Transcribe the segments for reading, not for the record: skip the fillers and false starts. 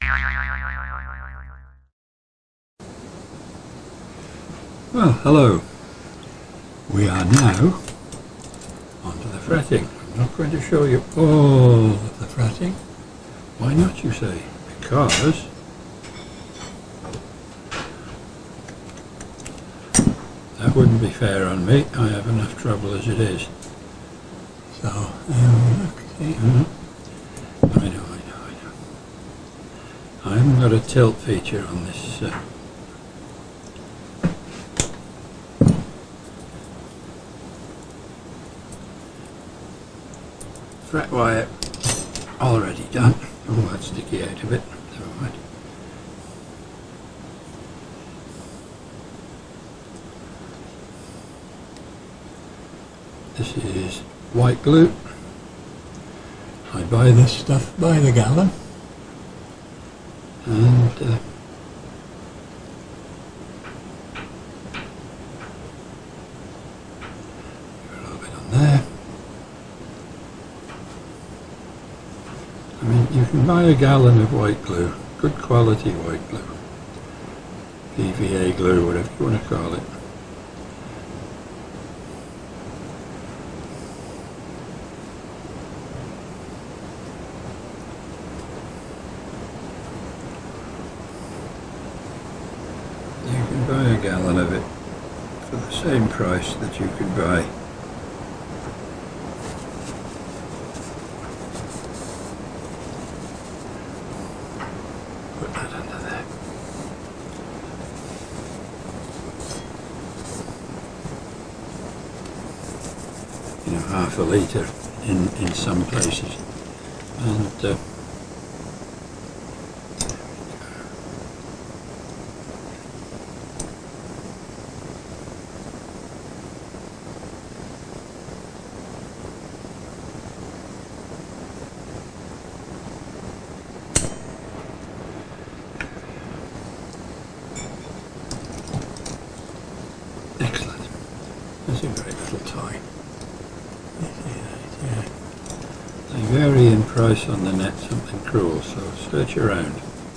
Well, hello. We are now onto the fretting. I'm not going to show you all of the fretting. Why not, you say? Because that wouldn't be fair on me. I have enough trouble as it is. So, okay. I know. I haven't got a tilt feature on this. Fret wire already done. Oh, that's sticky out of it. Never mind. This is white glue. I buy this stuff by the gallon, and a little bit on there. I mean, you can buy a gallon of white glue, good quality white glue, PVA glue, whatever you want to call it. You can buy a gallon of it for the same price that you could buy half a litre in some places, and excellent. That's a great little toy. They vary in price on the net, something cruel, so search around.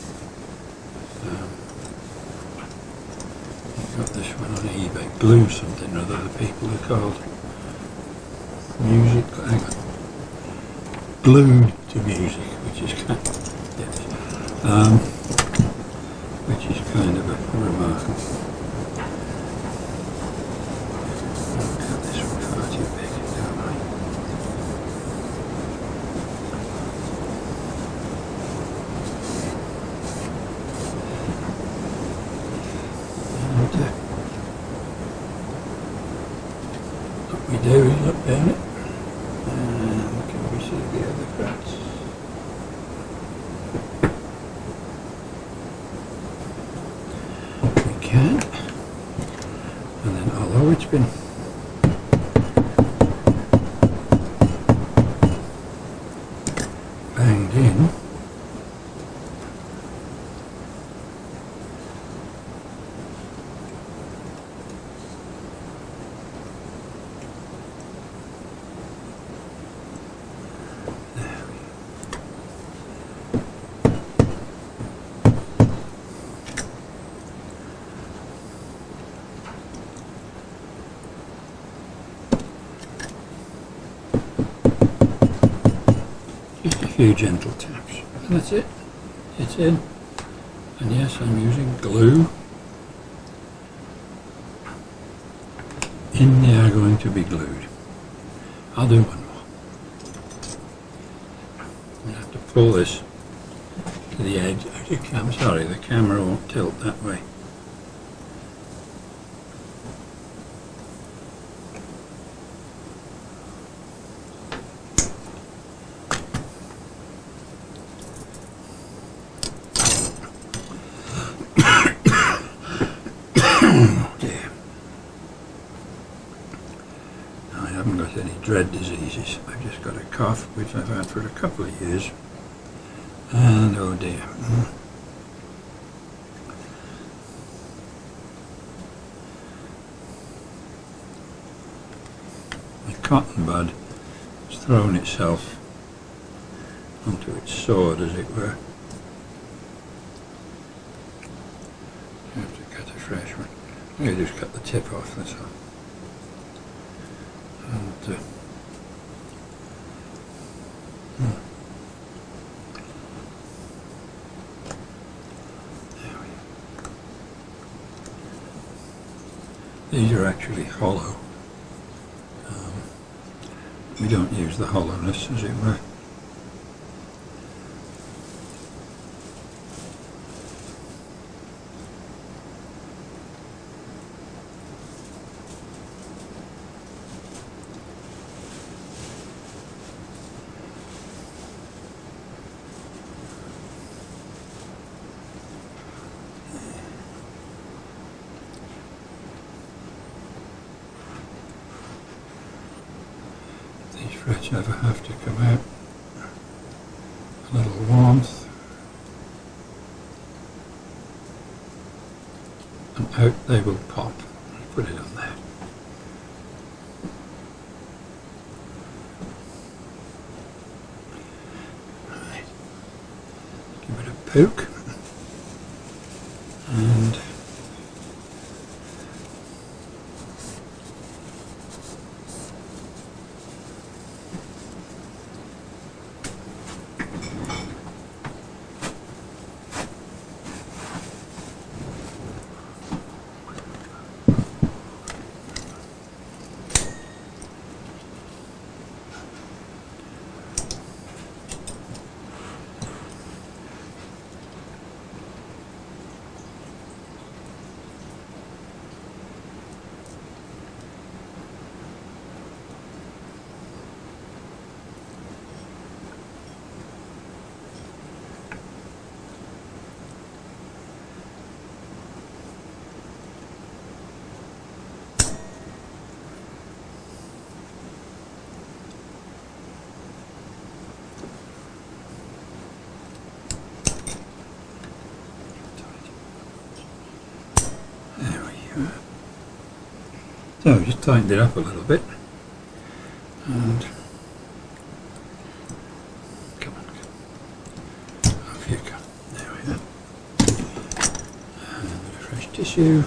You've got this one on eBay, Glue something or other, the people are called. Music, hang on. Glued to Music, which is kind of, yes, which is kind of a remarkable. This one's far too big, don't I? What we do is look down it, and can we see the other frets? We can, and then although it's been banged in, just a few gentle taps, and that's it. It's in. And yes, I'm using glue. In they are going to be glued. I'll do one more. I'm going to have to pull this to the edge. I'm sorry, the camera won't tilt that way. Oh dear. I haven't got any dread diseases. I've just got a cough, which I've had for a couple of years. And oh dear. The cotton bud has thrown itself onto its sword, as it were. You have to cut a fresh one. You just cut the tip off, that's all. And, these are actually hollow. We don't use the hollowness, as it were. These frets never have to come out. A little warmth, and out they will pop. Put it on there. Right. Give it a poke, and so just tightened it up a little bit, and come on, off you go. There we go. And a bit of fresh tissue.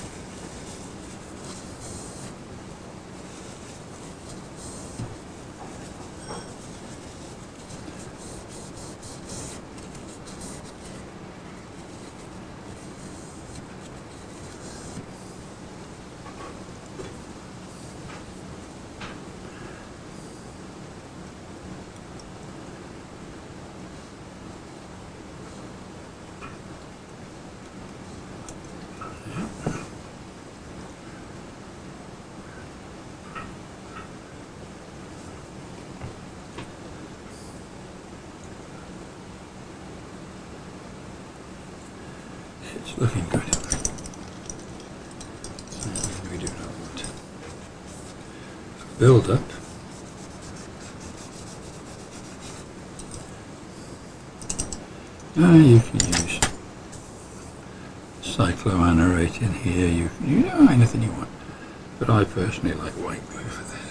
It's looking good. We do not want build up. You can use cycloanorate in here. You know, anything you want, but I personally like white glue for this.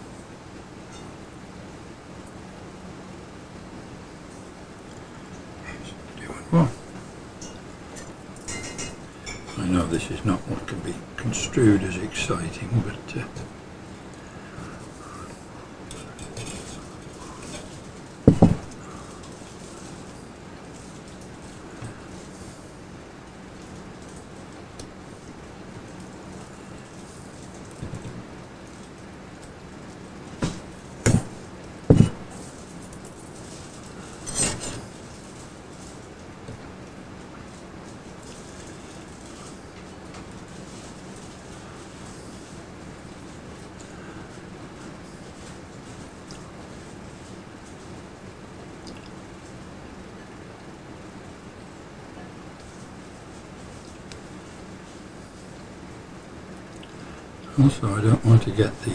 Do one more. I know this is not what can be construed as exciting, but also I don't want to get the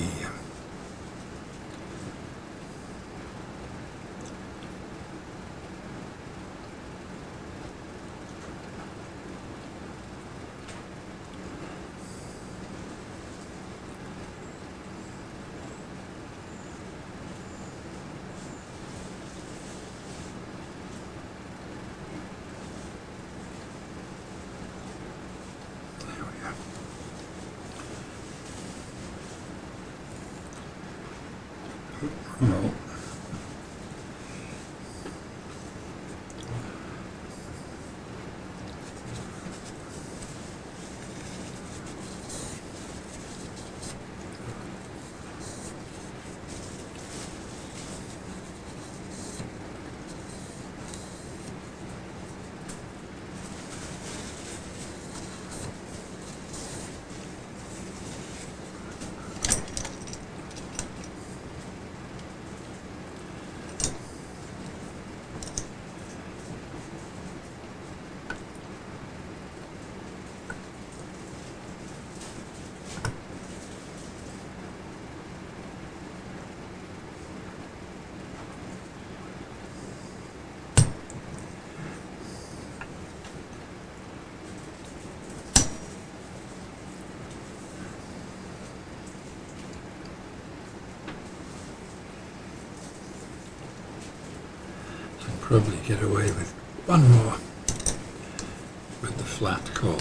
probably get away with one more with the flat call.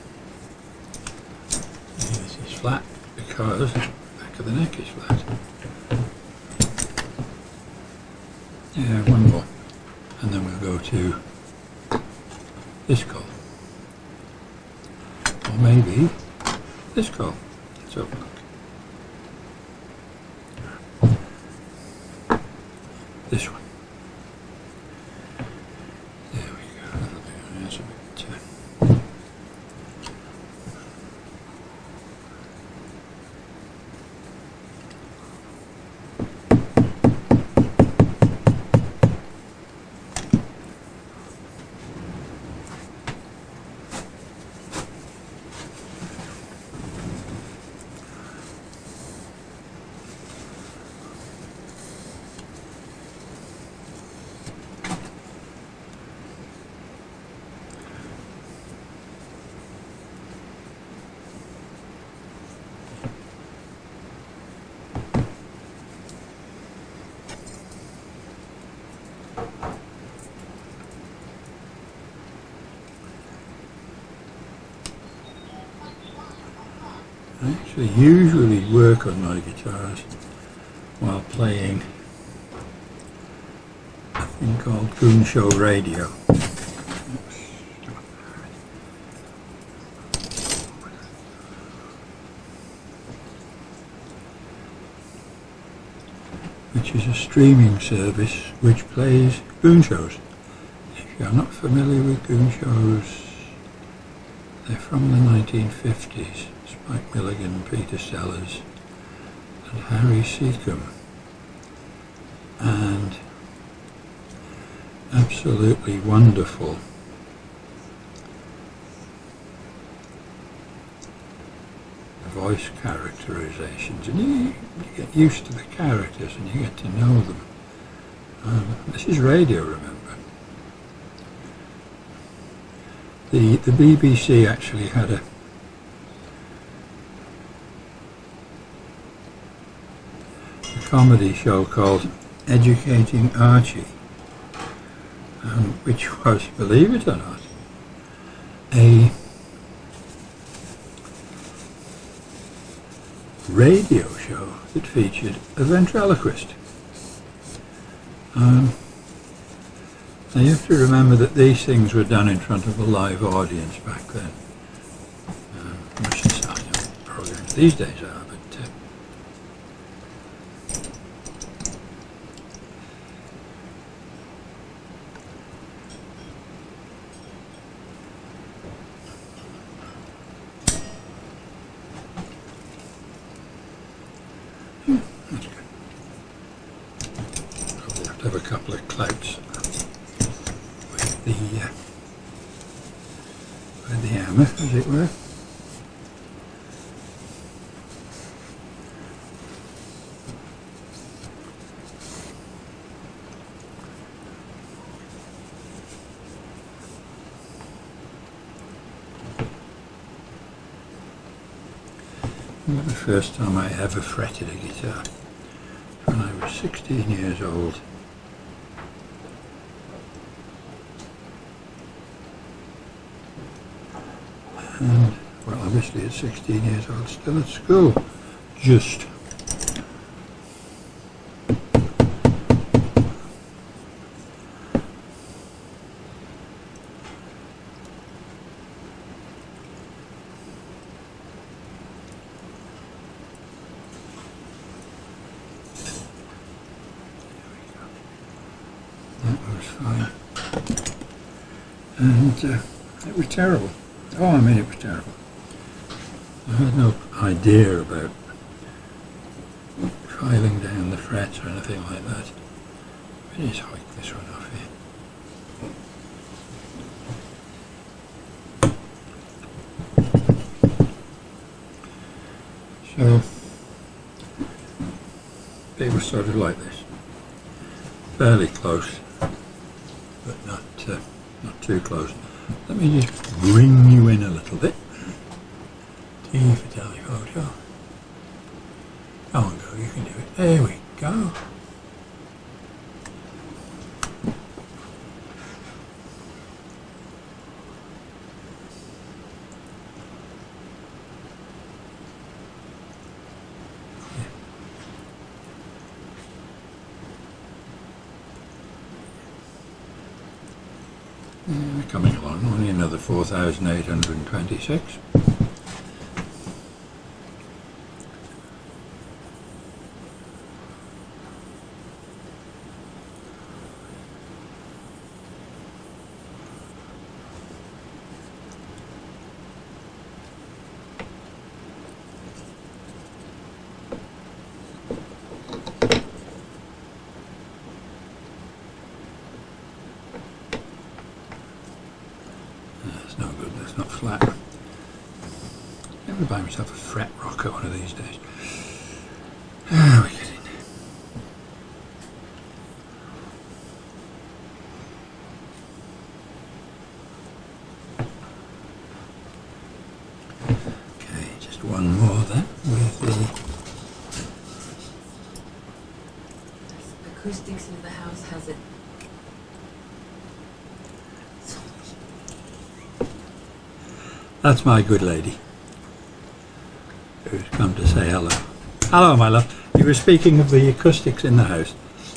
This is flat because the back of the neck is flat. Yeah, one more. And then we'll go to this call. Or maybe this call. Let's have a look. This one. There we go. That'll be nice a bit. I actually usually work on my guitars while playing a thing called Goon Show Radio. Which is a streaming service which plays Goon Shows. If you're not familiar with Goon Shows, they're from the 1950s. Mike Milligan, Peter Sellers and Harry Seacombe, and absolutely wonderful voice characterizations, and you get used to the characters and you get to know them. This is radio, remember. The BBC actually had a comedy show called Educating Archie, which was, believe it or not, a radio show that featured a ventriloquist. Now you have to remember that these things were done in front of a live audience back then. Much as I know programs these days are, but that's good. Probably have to have a couple of clouts with the hammer, as it were. The first time I ever fretted a guitar, when I was 16 years old. And, well, obviously at 16 years old, still at school, just. That was fine. And it was terrible. Oh, I mean, it was terrible. I had no idea about filing down the frets or anything like that. Let me just hike this one off here. So, it was sort of like this. Fairly close, but not too close. Let me just bring you in a little bit. T for telephoto. Go on, go, you can do it. There we go. coming along, only another 4,826. That's no good, that's not flat. I'm going to buy myself a fret rocker one of these days. Ah, we get in. Okay, just one more then with the acoustics in the house has it. That's my good lady who's come to say hello. Hello, my love. You were speaking of the acoustics in the house.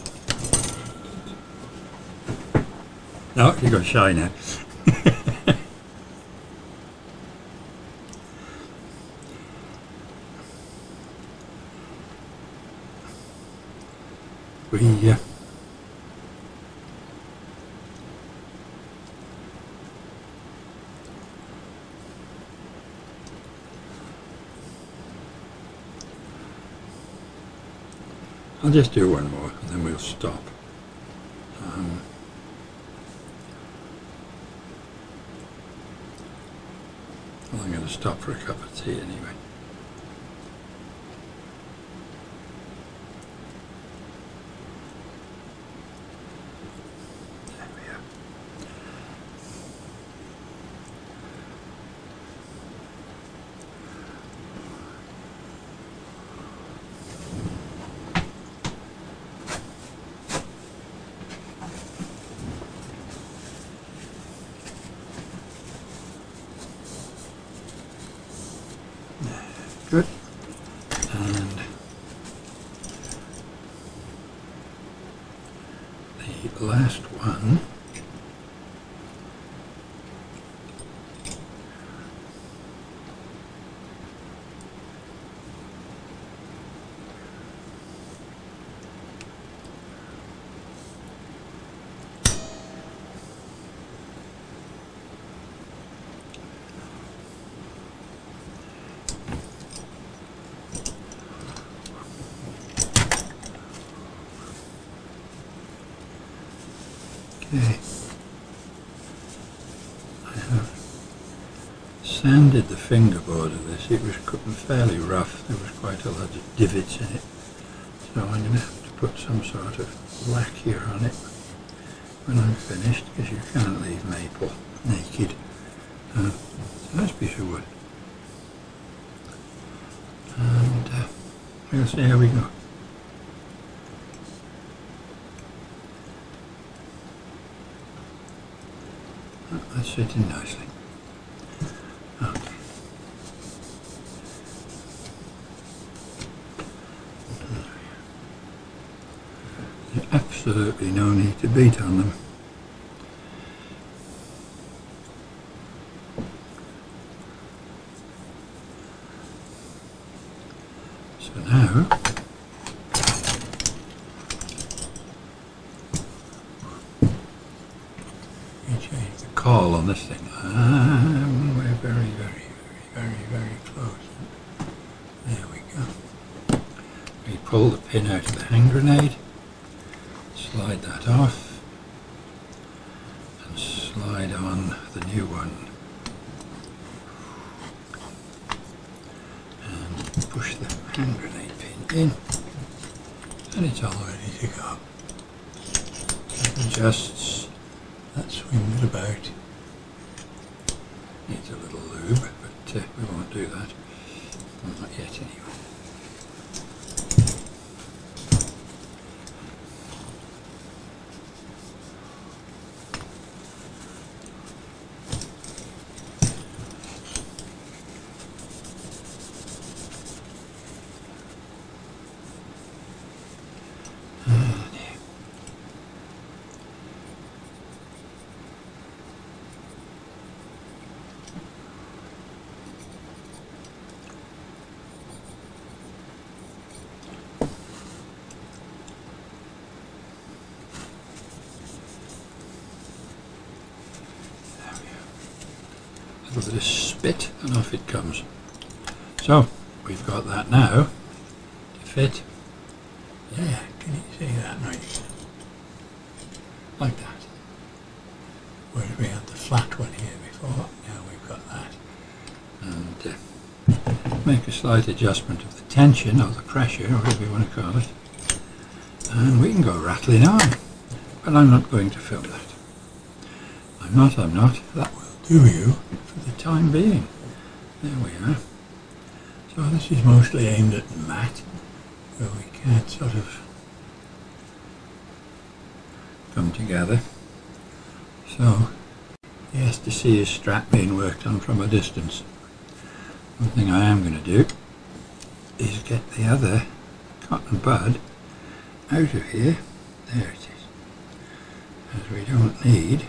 No, you've got shy now. I'll just do one more and then we'll stop. Well, I'm going to stop for a cup of tea anyway. There we are. Good. And the last one okay. I have sanded the fingerboard of this. It was fairly rough. There was quite a lot of divots in it. So I'm going to have to put some sort of lacquer on it when I'm finished, because you can't leave maple naked. So nice piece of wood. And we'll see how we go. That's sitting nicely. Okay. There's absolutely no need to beat on them. So now call on this thing. We're very close. There we go. We pull the pin out of the hand grenade, slide that off, and slide on the new one. And push the hand grenade pin in, and it's all ready to go. It adjusts. That swings about. Needs a little lube, but we won't do that. Not yet anyway. a little bit of spit, and off it comes. So we've got that now to fit. Yeah, can you see that right? Like that. Whereas we had the flat one here before, now we've got that. And make a slight adjustment of the tension or the pressure, or whatever you want to call it. And we can go rattling on. But I'm not going to film that. I'm not. That will do you for the time being. There we are. So this is mostly aimed at matte, where we can't sort of come together. So he has to see his Strat being worked on from a distance. One thing I am going to do is get the other cotton bud out of here. There it is. As we don't need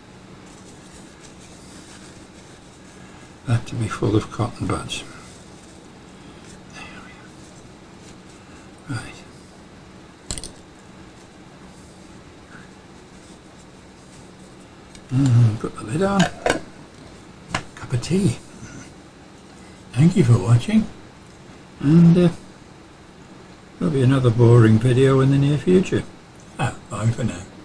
that to be full of cotton buds. There we are. Right. And put the lid on. Cup of tea. Thank you for watching, and there'll be another boring video in the near future. Bye for now.